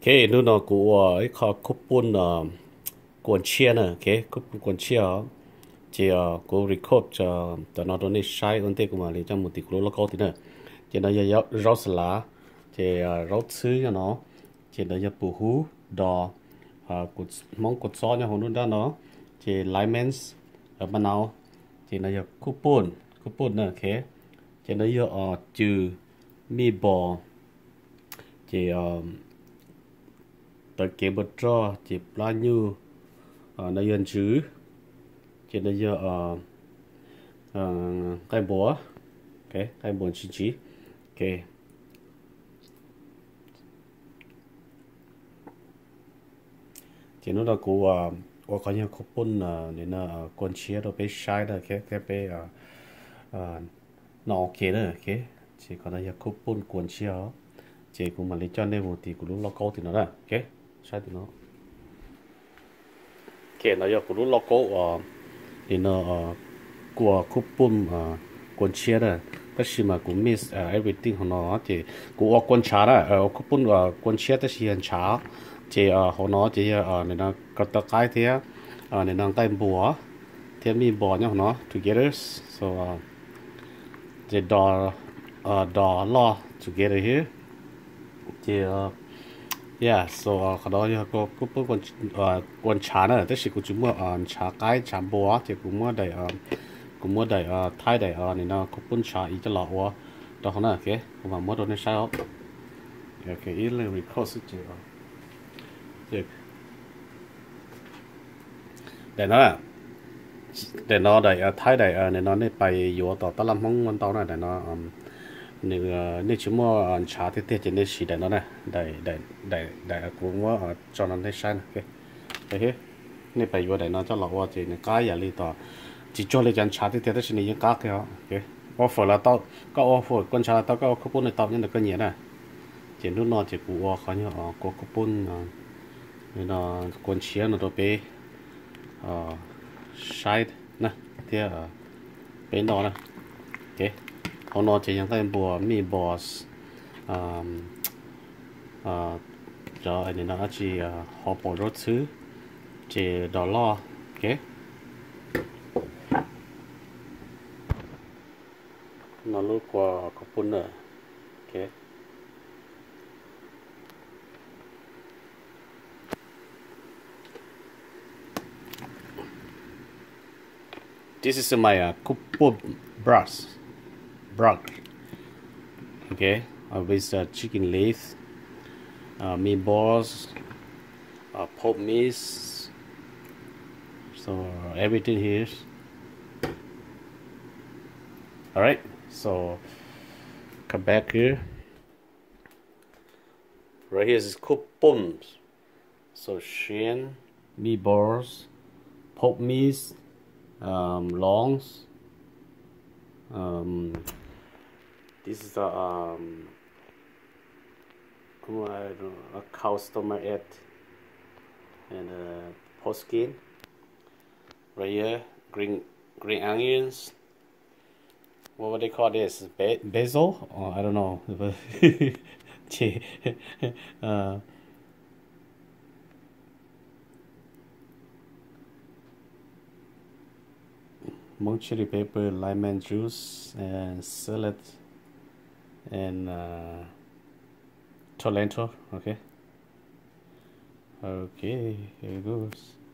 cái nó của cái kho cúp bún cuốn chia nè cái cúp cuốn chia chỉ của record cho tao nó này sai vấn đề của mà lấy trong một tí của nó có tí nữa chỉ nó giờ rau sả chỉ rau xứ cho nó chỉ nó giờ bù hú đò cột mong cột gió nha hôm đó nó chỉ lemons ở bên nào chỉ nó giờ cúp bún nè cái chỉ nó giờ trừ mì bò chỉ tới kế bật cho chỉ bao nhiêu nó yên chứ chỉ nó giờ cái búa cái búa chỉ cái chỉ nó là của có những cốc bún nên là con chia đó bé sai đó cái bé nọ kia đó cái chỉ có là cốc bún con chia chỉ cũng mà lấy cho nên một tí của lúc lo câu thì nó là sai thì nó nó giờ của lúc lo câu thì nó của coupon con chia đó tất nhiên mà cũng miss everything của nó thì của con chả đó coupon con chia tất nhiên chả chỉ họ nó chỉ nên nó có tất cái thế nên nó tay bùa thế mi bò nhau nó together so the door law together here thì yeah so cái đó có con chả nữa tức là cũng chúng mua chả cái chả bò thì cũng mua đầy thái đầy này nó có bún chả ít cho lọ quá đó không là cái mà mua đồ này sao cái ít là record chứ được để nó đầy thái đầy này nó này bay vô tàu tao làm mong ngon tàu này để nó nếu chúng mua chả thì tiết chỉ nên xí để nó này đầy cũng mua cho nó này sai cái thế nên bay vô để nó cho lọ quá thì cái gì tao chỉ cho lấy chân chả thì tiết chỉ nên cá cái offer là tao có offer con chả tao có coupon này tao nhận được cái gì này chỉ lúc nó chỉ của khó như có coupon nên là con chia nó đâu bé side nè thì bên đó nè ok họ nó chỉ những cái bò mì bò cho anh nó chỉ họ bỏ rốt xứ chỉ đỏ lo ok nó lúc qua coupon nữa ok. This is my Khaub Poob brush, okay, with chicken leaf, meatballs, pork meat, so everything here. All right, so come back here. Right here is Khaub Poob, so shin, meatballs, pork meat. Longs. This is a cow stomach and pork skin. Right here, green onions. What would they call this? Basil? Oh, I don't know. Monk chili pepper, lemon juice, and salad, and tomato. Okay, here it goes.